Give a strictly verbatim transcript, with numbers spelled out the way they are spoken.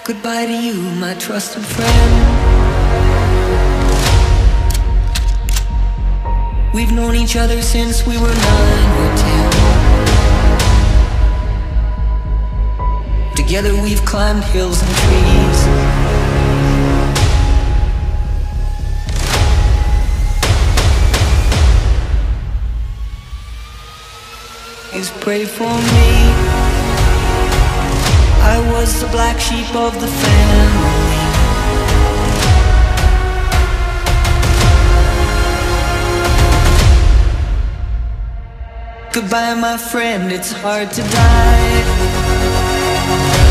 Goodbye to you, my trusted friend. We've known each other since we were nine or ten. Together we've climbed hills and trees. Please pray for me. I was the black sheep of the family. Goodbye, my friend, it's hard to die.